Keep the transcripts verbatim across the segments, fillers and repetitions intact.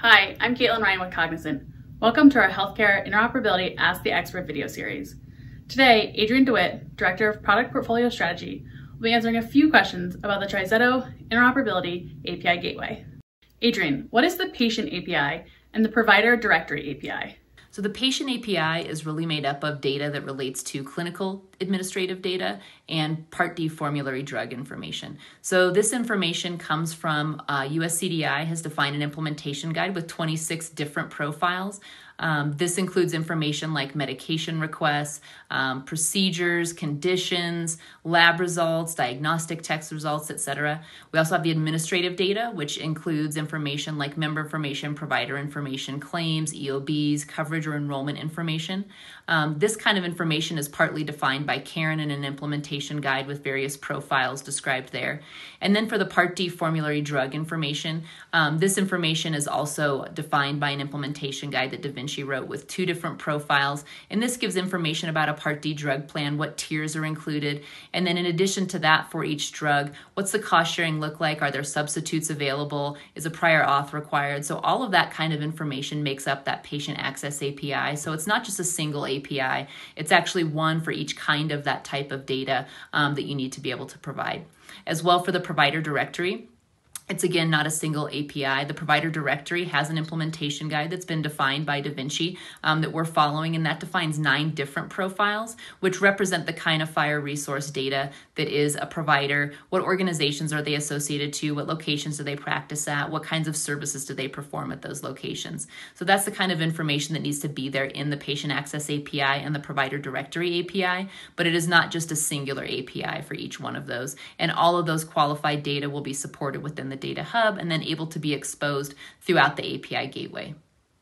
Hi, I'm Caitlin Ryan with Cognizant. Welcome to our Healthcare Interoperability Ask the Expert video series. Today, Adrian DeWitt, Director of Product Portfolio Strategy, will be answering a few questions about the TriZetto Interoperability A P I Gateway. Adrian, what is the Patient A P I and the Provider Directory A P I? So the patient A P I is really made up of data that relates to clinical administrative data and Part D formulary drug information. So this information comes from uh, U S C D I has defined an implementation guide with twenty-six different profiles. Um, this includes information like medication requests, um, procedures, conditions, lab results, diagnostic test results, et cetera. We also have the administrative data, which includes information like member information, provider information, claims, E O Bs, coverage or enrollment information. Um, this kind of information is partly defined by Karen in an implementation guide with various profiles described there. And then for the Part D formulary drug information, um, this information is also defined by an implementation guide that DaVinci wrote with two different profiles. And this gives information about a Part D drug plan, what tiers are included. And then in addition to that, for each drug, what's the cost sharing look like? Are there substitutes available? Is a prior auth required? So all of that kind of information makes up that patient access A P I. So it's not just a single A P I. It's actually one for each kind of that type of data um, that you need to be able to provide. As well for the provider directory, it's again not a single A P I. The provider directory has an implementation guide that's been defined by DaVinci um, that we're following, and that defines nine different profiles, which represent the kind of FHIR resource data that is a provider. What organizations are they associated to? What locations do they practice at? What kinds of services do they perform at those locations? So that's the kind of information that needs to be there in the patient access A P I and the provider directory A P I, but it is not just a singular A P I for each one of those. And all of those qualified data will be supported within the data hub and then able to be exposed throughout the A P I gateway.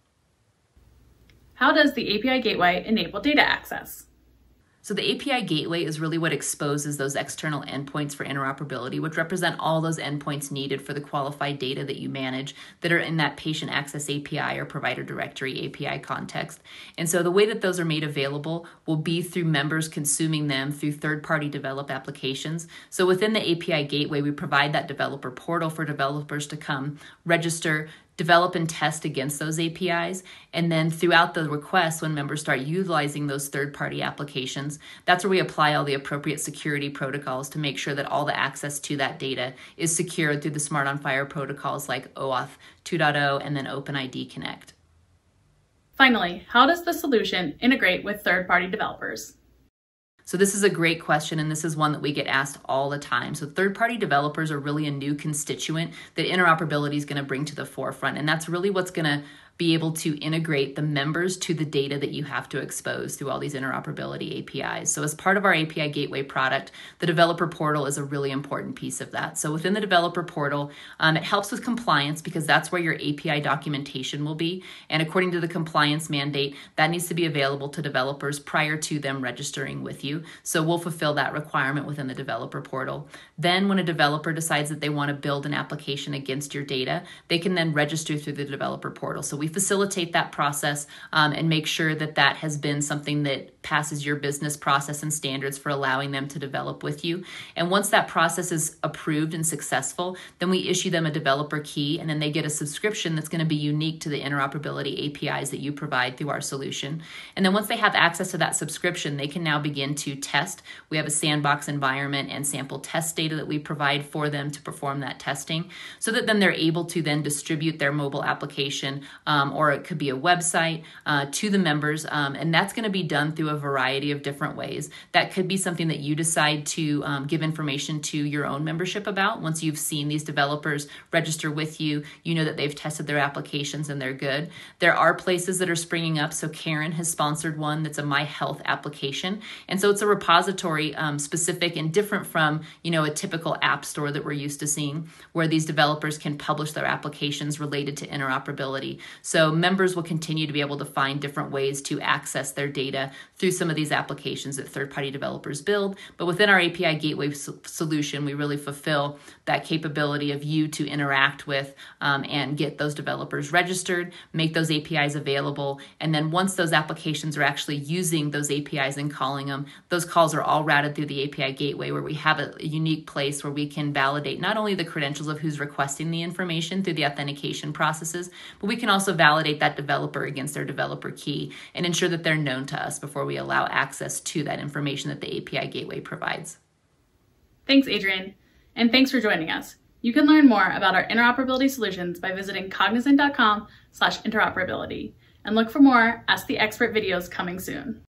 How does the A P I Gateway enable data access? So the A P I gateway is really what exposes those external endpoints for interoperability, which represent all those endpoints needed for the qualified data that you manage that are in that patient access A P I or provider directory A P I context. And so the way that those are made available will be through members consuming them through third-party developed applications. So within the A P I gateway, we provide that developer portal for developers to come register, develop and test against those A P Is. And then throughout the request, when members start utilizing those third-party applications, that's where we apply all the appropriate security protocols to make sure that all the access to that data is secured through the Smart on FHIR protocols like OAuth two point oh and then OpenID Connect. Finally, how does the solution integrate with third-party developers? So this is a great question, and this is one that we get asked all the time. So third-party developers are really a new constituent that interoperability is going to bring to the forefront, and that's really what's going to be able to integrate the members to the data that you have to expose through all these interoperability A P Is. So as part of our A P I Gateway product, the developer portal is a really important piece of that. So within the developer portal, um, it helps with compliance because that's where your A P I documentation will be. And according to the compliance mandate, that needs to be available to developers prior to them registering with you. So we'll fulfill that requirement within the developer portal. Then when a developer decides that they want to build an application against your data, they can then register through the developer portal. So we facilitate that process um, and make sure that that has been something that passes your business process and standards for allowing them to develop with you. And once that process is approved and successful, then we issue them a developer key, and then they get a subscription that's going to be unique to the interoperability A P Is that you provide through our solution. And then once they have access to that subscription, they can now begin to test. We have a sandbox environment and sample test data that we provide for them to perform that testing, so that then they're able to then distribute their mobile application um, Um, or it could be a website uh, to the members, um, and that's going to be done through a variety of different ways. That could be something that you decide to um, give information to your own membership about. Once you've seen these developers register with you, you know that they've tested their applications and they're good. There are places that are springing up. So Karen has sponsored one that's a My Health application, and so it's a repository um, specific and different from you know a typical app store that we're used to seeing, where these developers can publish their applications related to interoperability. So members will continue to be able to find different ways to access their data through some of these applications that third-party developers build. But within our A P I Gateway so- solution, we really fulfill that capability of you to interact with um, and get those developers registered, make those A P Is available, and then once those applications are actually using those A P Is and calling them, those calls are all routed through the A P I Gateway, where we have a, a unique place where we can validate not only the credentials of who's requesting the information through the authentication processes, but we can also validate that developer against their developer key and ensure that they're known to us before we allow access to that information that the A P I Gateway provides. Thanks, Adrian, and thanks for joining us. You can learn more about our interoperability solutions by visiting cognizant dot com slash interoperability and look for more Ask the Expert videos coming soon.